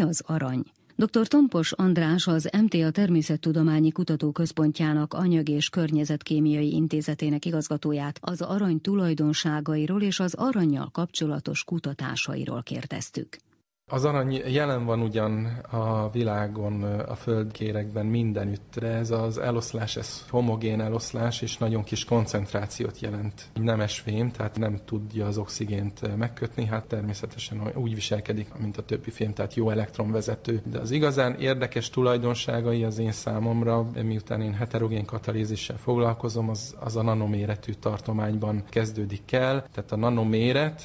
mi az arany? Dr. Tompos András, az MTA Természettudományi Kutatóközpontjának Anyag- és Környezetkémiai Intézetének igazgatóját az arany tulajdonságairól és az arannyal kapcsolatos kutatásairól kérdeztük. Az arany jelen van ugyan a világon, a földkéregben mindenütt, de ez az eloszlás, ez homogén eloszlás, és nagyon kis koncentrációt jelent. Nemes fém, tehát nem tudja az oxigént megkötni, hát természetesen úgy viselkedik, mint a többi fém, tehát jó elektronvezető. De az igazán érdekes tulajdonságai az én számomra, miután én heterogén katalízissel foglalkozom, az a nanoméretű tartományban kezdődik el, tehát a nanoméret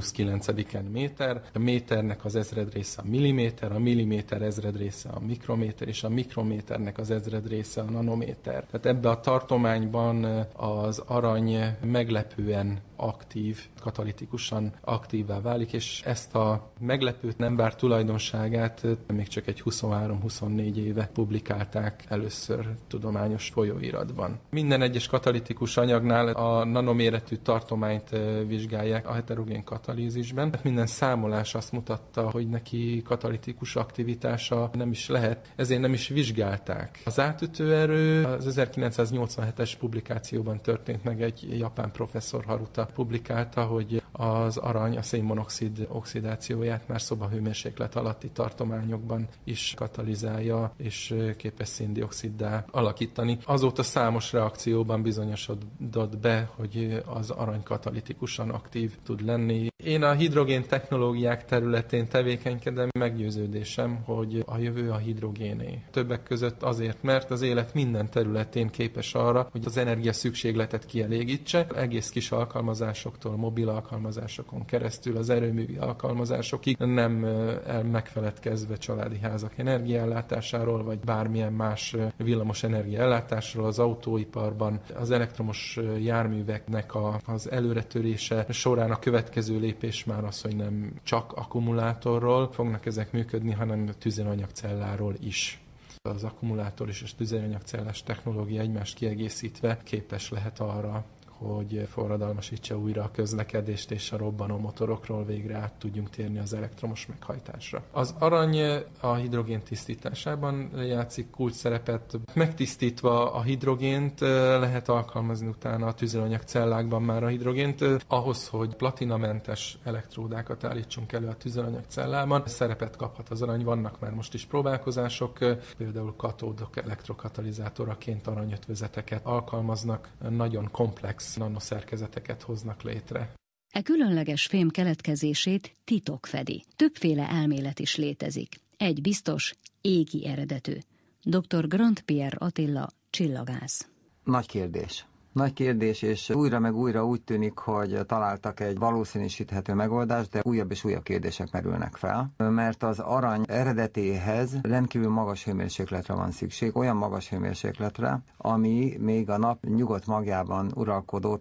10⁻⁹ méter, a méternek az ezredrésze a milliméter ezredrésze a mikrométer, és a mikrométernek az ezredrésze a nanométer. Tehát ebbe a tartományban az arany meglepően aktív, katalitikusan aktívvá válik, és ezt a meglepőt nem várt tulajdonságát még csak egy 23-24 éve publikálták először tudományos folyóiratban. Minden egyes katalitikus anyagnál a nanoméretű tartományt vizsgálják a heterogén katalízisben. Minden számolás azt mutatta, hogy neki katalitikus aktivitása nem is lehet, ezért nem is vizsgálták. Az átütő erő az 1987-es publikációban történt meg, egy japán professzor, Haruta publikálta, hogy az arany a szénmonoxid oxidációját már szobahőmérséklet alatti tartományokban is katalizálja, és képes széndioxiddá alakítani. Azóta számos reakcióban bizonyosodott be, hogy az arany katalitikusan aktív tud lenni. Én a hidrogén technológiák területén tevékenykedem, meggyőződésem, hogy a jövő a hidrogéné. Többek között azért, mert az élet minden területén képes arra, hogy az energia szükségletet kielégítse. Egész kis alkalmazásoktól, mobil alkalmazásokon keresztül az erőművi alkalmazásokig, nem megfeledkezve családi házak energiaellátásáról, vagy bármilyen más villamos energiaellátásról az autóiparban. Az elektromos járműveknek az előretörése során a következő lépés már az, hogy nem csak akkumulátorról fognak ezek működni, hanem tüzelőanyagcelláról is. Az akkumulátor és a tüzelőanyagcellás technológia egymást kiegészítve képes lehet arra, hogy forradalmasítsa újra a közlekedést, és a robbanó motorokról végre át tudjunk térni az elektromos meghajtásra. Az arany a hidrogén tisztításában játszik kulcs szerepet. Megtisztítva a hidrogént lehet alkalmazni utána a tüzelőanyagcellákban már a hidrogént. Ahhoz, hogy platinamentes elektródákat állítsunk elő a tüzelőanyagcellában, szerepet kaphat az arany. Vannak már most is próbálkozások, például katódok elektrokatalizátoraként aranyötvözeteket alkalmaznak, nagyon komplex nanoszerkezeteket hoznak létre. E különleges fém keletkezését titok fedi. Többféle elmélet is létezik. Egy biztos, égi eredetű. Dr. Grant Pierre Attila, csillagász. Nagy kérdés. Nagy kérdés, és újra meg újra úgy tűnik, hogy találtak egy valószínűsíthető megoldást, de újabb és újabb kérdések merülnek fel, mert az arany eredetéhez rendkívül magas hőmérsékletre van szükség, olyan magas hőmérsékletre, ami még a nap nyugodt magjában uralkodó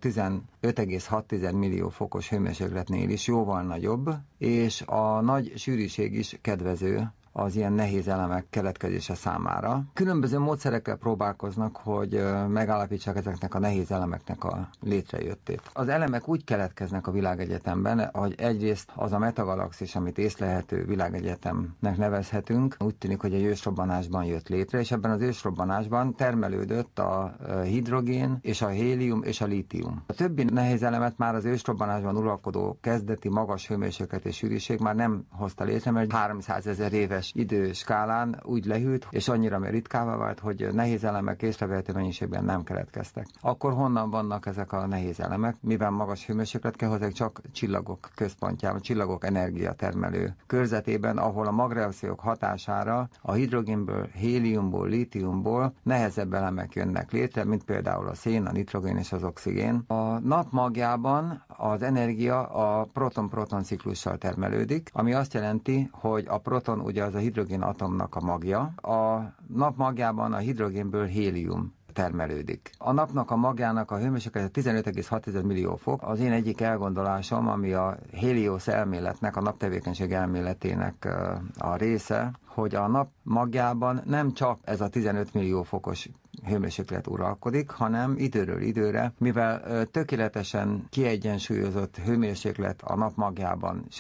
15,6 millió fokos hőmérsékletnél is jóval nagyobb, és a nagy sűrűség is kedvező az ilyen nehéz elemek keletkezése számára. Különböző módszerekkel próbálkoznak, hogy megállapítsák ezeknek a nehéz elemeknek a létrejöttét. Az elemek úgy keletkeznek a világegyetemben, hogy egyrészt az a metagalaxis, amit észlelhető világegyetemnek nevezhetünk, úgy tűnik, hogy egy ősrobbanásban jött létre, és ebben az ősrobbanásban termelődött a hidrogén, és a hélium, és a lítium. A többi nehéz elemet már az ősrobbanásban uralkodó kezdeti magas hőmérséklet és sűrűség már nem hozta létre, mert 300 000 éves időskálán úgy lehűlt, és annyira ritkává vált, hogy nehéz elemek észrevehető mennyiségben nem keletkeztek. Akkor honnan vannak ezek a nehéz elemek? Mivel magas hőmérséklet kell hozzá, csak csillagok központjában, csillagok energiatermelő körzetében, ahol a magreakciók hatására a hidrogénből, héliumból, lítiumból nehezebb elemek jönnek létre, mint például a szén, a nitrogén és az oxigén. A nap magjában az energia a proton-proton ciklussal termelődik, ami azt jelenti, hogy a proton ugye az a hidrogén atomnak a magja. A nap magjában a hidrogénből hélium termelődik. A napnak a magjának a hőmérséklete 15,6 millió fok. Az én egyik elgondolásom, ami a Helios elméletnek, a naptevékenység elméletének a része, hogy a nap magjában nem csak ez a 15 millió fokos hőmérséklet uralkodik, hanem időről időre, mivel tökéletesen kiegyensúlyozott hőmérséklet a nap magjában sem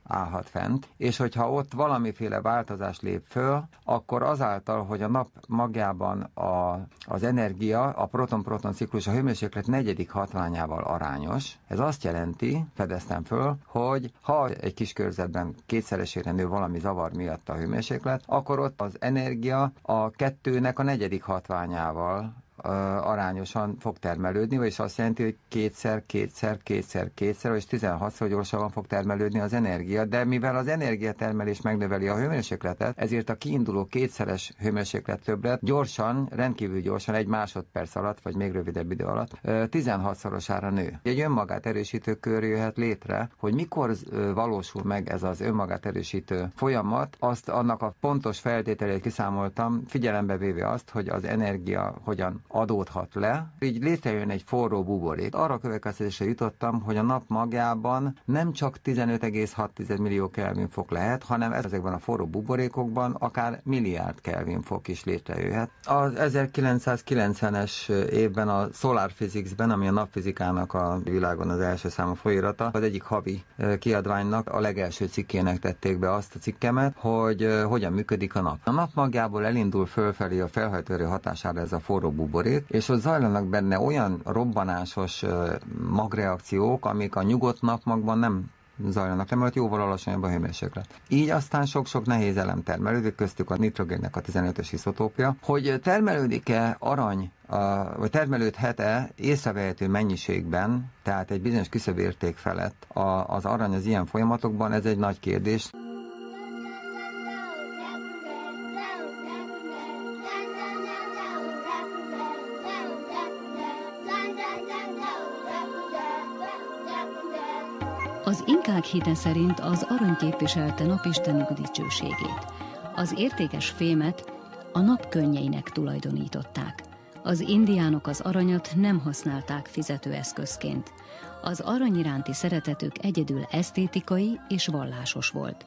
állhat fent, és hogyha ott valamiféle változás lép föl, akkor azáltal, hogy a nap magjában az energia, a proton-proton ciklus a hőmérséklet negyedik hatványával arányos. Ez azt jelenti, fedeztem föl, hogy ha egy kis körzetben kétszeresére nő valami zavar miatt a hőmérséklet, akkor ott az energia a kettőnek a negyedik hatványával arányosan fog termelődni, vagyis azt jelenti, hogy kétszer, vagyis 16-szor gyorsabban fog termelődni az energia, de mivel az energiatermelés megnöveli a hőmérsékletet, ezért a kiinduló kétszeres hőmérséklet többlet gyorsan, rendkívül gyorsan, egy másodperc alatt, vagy még rövidebb idő alatt 16-szorosára nő. Egy önmagát erősítő kör jöhet létre, hogy mikor valósul meg ez az önmagát erősítő folyamat, azt annak a pontos feltételét kiszámoltam, figyelembe véve azt, hogy az energia hogyan adódhat le, így létrejön egy forró buborék. Arra következtetésre jutottam, hogy a nap magjában nem csak 15,6 millió Kelvin fok lehet, hanem ezekben a forró buborékokban akár milliárd Kelvin fok is létrejöhet. Az 1990-es évben a Solar Physics-ben, ami a napfizikának a világon az első számú folyóirata, az egyik havi kiadványnak a legelső cikkének tették be azt a cikkemet, hogy hogyan működik a nap. A nap magjából elindul fölfelé a felhajtóerő hatására ez a forró buborék, és ott zajlanak benne olyan robbanásos magreakciók, amik a nyugodt napmagban nem zajlanak le, mert jóval alacsonyabb a hőmérséklet. Így aztán sok-sok nehéz elem termelődik, köztük a nitrogénnek a 15-ös izotópja, hogy termelődik-e arany, vagy termelődhet-e észrevehető mennyiségben, tehát egy bizonyos küszöbérték felett az arany az ilyen folyamatokban, ez egy nagy kérdés. Az inkák hite szerint az arany képviselte napistenük dicsőségét. Az értékes fémet a nap könnyeinek tulajdonították. Az indiánok az aranyat nem használták fizetőeszközként. Az arany iránti szeretetük egyedül esztétikai és vallásos volt.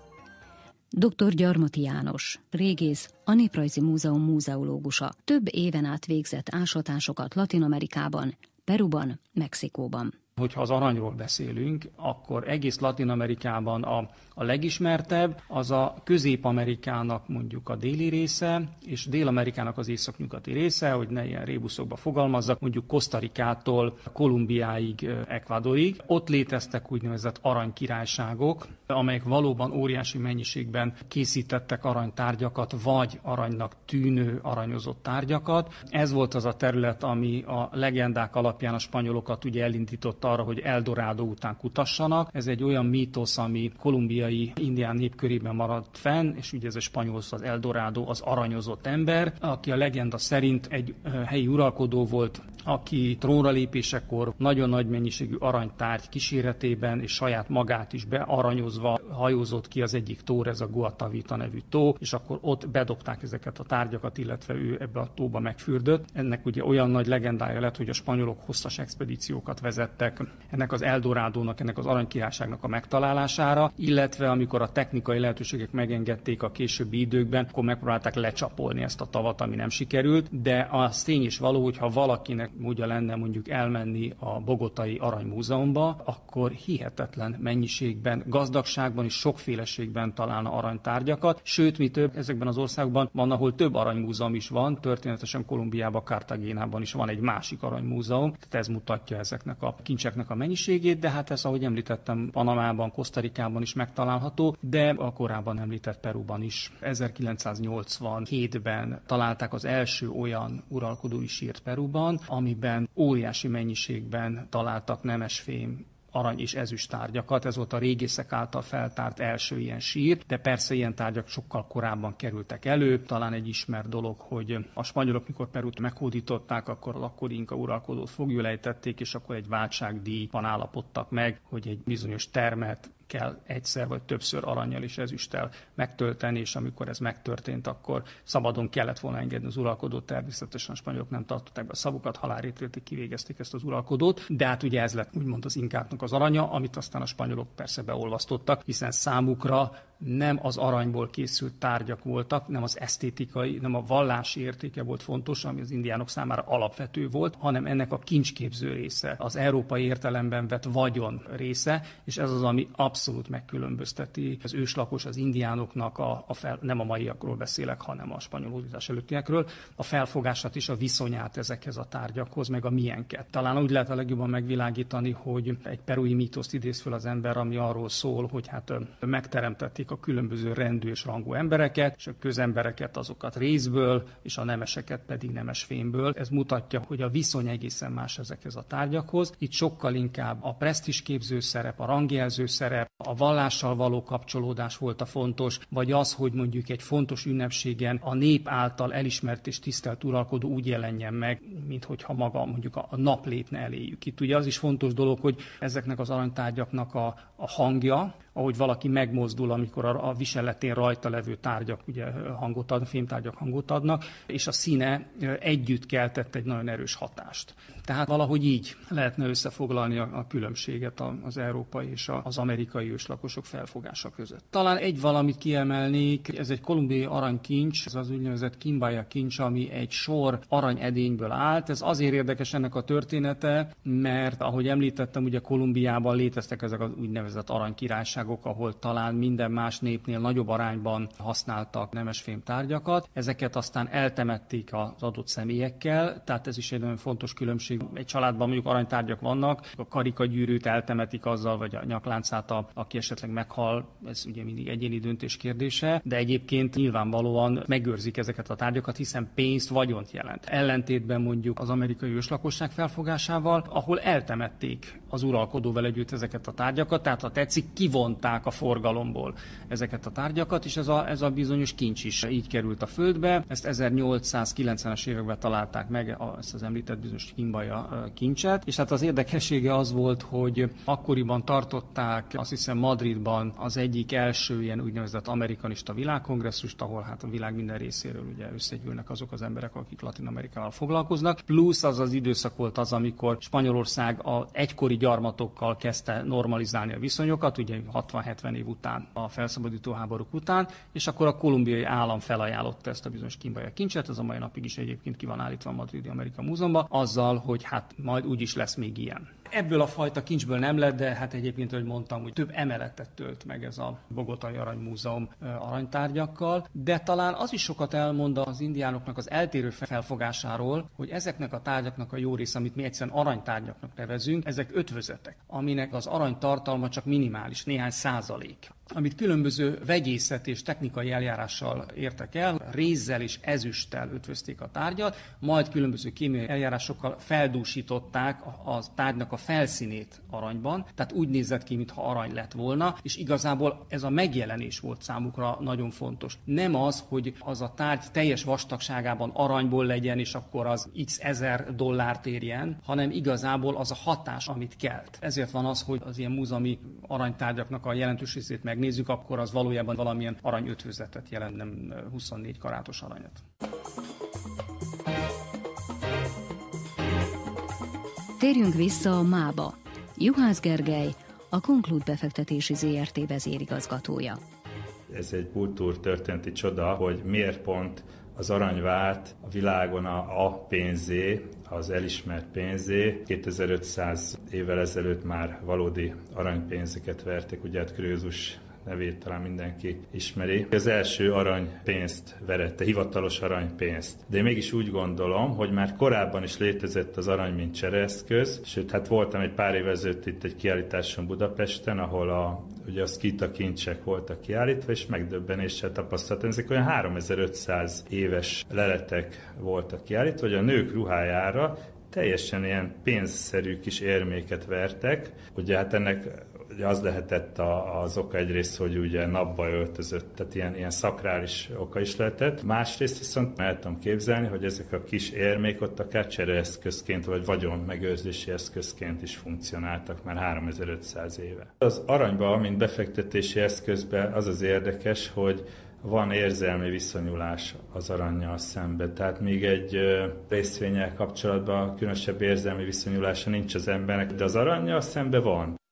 Dr. Gyarmati János, régész, a Néprajzi Múzeum múzeológusa, több éven át végzett ásatásokat Latin-Amerikában, Peruban, Mexikóban. Hogyha az aranyról beszélünk, akkor egész Latin-Amerikában a legismertebb az a Közép-Amerikának mondjuk a déli része, és Dél-Amerikának az északnyugati része, hogy ne ilyen rébuszokba fogalmazzak, mondjuk Kosztarikától Kolumbiáig, Ecuadorig. Ott léteztek úgynevezett aranykirályságok, amelyek valóban óriási mennyiségben készítettek aranytárgyakat, vagy aranynak tűnő aranyozott tárgyakat. Ez volt az a terület, ami a legendák alapján a spanyolokat ugye elindította arra, hogy Eldorado után kutassanak. Ez egy olyan mítosz, ami kolumbiai indián népkörében maradt fenn, és ugye ez a spanyol szó, az Eldorado, az aranyozott ember, aki a legenda szerint egy helyi uralkodó volt, aki trónra lépésekor nagyon nagy mennyiségű aranytárgy kíséretében és saját magát is bearanyozva hajózott ki az egyik tó, ez a Guatavita nevű tó, és akkor ott bedobták ezeket a tárgyakat, illetve ő ebbe a tóba megfürdött. Ennek ugye olyan nagy legendája lett, hogy a spanyolok hosszas expedíciókat vezettek ennek az Eldorádónak, ennek az aranykirályságnak a megtalálására, illetve amikor a technikai lehetőségek megengedték a későbbi időkben, akkor megpróbálták lecsapolni ezt a tavat, ami nem sikerült, de az tény is való, hogy ha valakinek módja lenne mondjuk elmenni a Bogotai Aranymúzeumba, akkor hihetetlen mennyiségben, gazdagságban és sokféleségben találna aranytárgyakat, sőt, mi több, ezekben az országokban van, ahol több aranymúzeum is van, történetesen Kolumbiában, Cartagénában is van egy másik aranymúzeum, tehát ez mutatja ezeknek a kincseknek a mennyiségét, de hát ez, ahogy említettem, Panamában, Kosztarikában is megtalálható, de a korábban említett Peruban is. 1987-ben találták az első olyan uralkodói sírt Peruban, amiben óriási mennyiségben találtak nemesfém, arany és ezüst tárgyakat. Ez volt a régészek által feltárt első ilyen sír, de persze ilyen tárgyak sokkal korábban kerültek elő. Talán egy ismert dolog, hogy a spanyolok, mikor Perut meghódították, akkor a akkori inka uralkodót foglyul ejtették, és akkor egy váltságdíjban állapodtak meg, hogy egy bizonyos termet kell egyszer vagy többször arannyal és ezüsttel megtölteni, és amikor ez megtörtént, akkor szabadon kellett volna engedni az uralkodót. Természetesen a spanyolok nem tartották be a szavukat, halálra ítélték, kivégezték ezt az uralkodót, de hát ugye ez lett úgymond az inkáknak az aranya, amit aztán a spanyolok persze beolvasztottak, hiszen számukra nem az aranyból készült tárgyak voltak, nem az esztétikai, nem a vallási értéke volt fontos, ami az indiánok számára alapvető volt, hanem ennek a kincsképző része, az európai értelemben vett vagyon része, és ez az, ami abszolút megkülönbözteti az őslakos, az indiánoknak nem a maiakról beszélek, hanem a spanyol hódítás előttiekről, a felfogását és a viszonyát ezekhez a tárgyakhoz, meg a milyenket. Talán úgy lehet a legjobban megvilágítani, hogy egy perui mítoszt idéz föl az ember, ami arról szól, hogy hát megteremtették a különböző rendű és rangú embereket, és a közembereket azokat rézből, és a nemeseket pedig nemesfémből. Ez mutatja, hogy a viszony egészen más ezekhez a tárgyakhoz. Itt sokkal inkább a presztízsképző szerep, a rangjelző szerep, a vallással való kapcsolódás volt a fontos, vagy az, hogy mondjuk egy fontos ünnepségen a nép által elismert és tisztelt uralkodó úgy jelenjen meg, mint hogyha maga mondjuk a nap lépne eléjük. Itt ugye az is fontos dolog, hogy ezeknek az aranytárgyaknak a hangja, ahogy valaki megmozdul, amikor a viseletén rajta levő tárgyak ugye hangot adnak, fémtárgyak hangot adnak, és a színe együtt keltett egy nagyon erős hatást. Tehát valahogy így lehetne összefoglalni a különbséget az európai és az amerikai őslakosok felfogása között. Talán egy valamit kiemelnék, ez egy kolumbiai aranykincs, ez az úgynevezett Quimbaya kincs, ami egy sor aranyedényből állt. Ez azért érdekes ennek a története, mert ahogy említettem, ugye Kolumbiában léteztek ezek az úgynevezett aranykirályságok, ahol talán minden más népnél nagyobb arányban használtak nemesfém tárgyakat. Ezeket aztán eltemették az adott személyekkel, tehát ez is egy nagyon fontos különbség. Egy családban mondjuk aranytárgyak vannak, a karikagyűrűt eltemetik azzal, vagy a nyakláncát, aki esetleg meghal, ez ugye mindig egyéni döntés kérdése, de egyébként nyilvánvalóan megőrzik ezeket a tárgyakat, hiszen pénzt, vagyont jelent. Ellentétben mondjuk az amerikai őslakosság felfogásával, ahol eltemették az uralkodóval együtt ezeket a tárgyakat, tehát ha tetszik, kivonták a forgalomból ezeket a tárgyakat, és ez a bizonyos kincs is így került a földbe. Ezt 1890-es években találták meg, ezt az említett bizonyos Quimbaya kincset, és hát az érdekessége az volt, hogy akkoriban tartották, azt hiszem Madridban az egyik első ilyen úgynevezett amerikanista világkongresszust, ahol hát a világ minden részéről ugye összegyűlnek azok az emberek, akik Latin-Amerikával foglalkoznak, plusz az az időszak volt az, amikor Spanyolország az egykori gyarmatokkal kezdte normalizálni a viszonyokat, ugye 60-70 év után, a felszabadító háborúk után, és akkor a kolumbiai állam felajánlotta ezt a bizonyos Quimbaya kincset, ez a mai napig is egyébként ki van állítva a Madridi Amerika Múzeumban, azzal, hogy hát majd úgyis lesz még ilyen. Ebből a fajta kincsből nem lett, de hát egyébként, ahogy mondtam, hogy több emeletet tölt meg ez a Bogotai Aranymúzeum aranytárgyakkal, de talán az is sokat elmond az indiánoknak az eltérő felfogásáról, hogy ezeknek a tárgyaknak a jó része, amit mi egyszerűen aranytárgyaknak nevezünk, ezek ötvözetek, aminek az aranytartalma csak minimális, néhány százalék. Amit különböző vegyészet és technikai eljárással értek el, rézzel és ezüsttel ötvözték a tárgyat, majd különböző kémiai eljárásokkal feldúsították a tárgynak a felszínét aranyban, tehát úgy nézett ki, mintha arany lett volna, és igazából ez a megjelenés volt számukra nagyon fontos. Nem az, hogy az a tárgy teljes vastagságában aranyból legyen, és akkor az x ezer dollárt érjen, hanem igazából az a hatás, amit kelt. Ezért van az, hogy az ilyen múzeumi aranytárgyaknak a jelentős részét megnézzük, akkor az valójában valamilyen aranyötvözetet jelent, nem 24 karátos aranyat. Térjünk vissza a MÁ-ba. Juhász Gergely, a Conclude befektetési ZRT vezérigazgatója. Ez egy kultúrtörténeti csoda, hogy miért pont az arany vált a világon a pénzé, az elismert pénzé. 2500 évvel ezelőtt már valódi aranypénzeket vertek, ugye hát Krösus nevét talán mindenki ismeri. Az első aranypénzt verette, hivatalos aranypénzt. De én mégis úgy gondolom, hogy már korábban is létezett az arany, mint csereeszköz, sőt, hát voltam egy pár évvel ezelőtt itt egy kiállításon Budapesten, ahol ugye a szkíta kincsek voltak kiállítva, és megdöbbenéssel tapasztaltam, ezek olyan 3500 éves leletek voltak kiállítva, hogy a nők ruhájára teljesen ilyen pénzszerű kis érméket vertek. Ugye hát ennek az lehetett az oka egyrészt, hogy ugye napba öltözött, tehát ilyen szakrális oka is lehetett. Másrészt viszont el tudom képzelni, hogy ezek a kis érmék ott akár csereeszközként, vagy vagyon megőrzési eszközként is funkcionáltak már 3500 éve. Az aranyban, mint befektetési eszközben az az érdekes, hogy van érzelmi viszonyulás az arannyal szemben. Tehát még egy részvénnyel kapcsolatban különösebb érzelmi viszonyulása nincs az embernek, de az arannyal szemben van.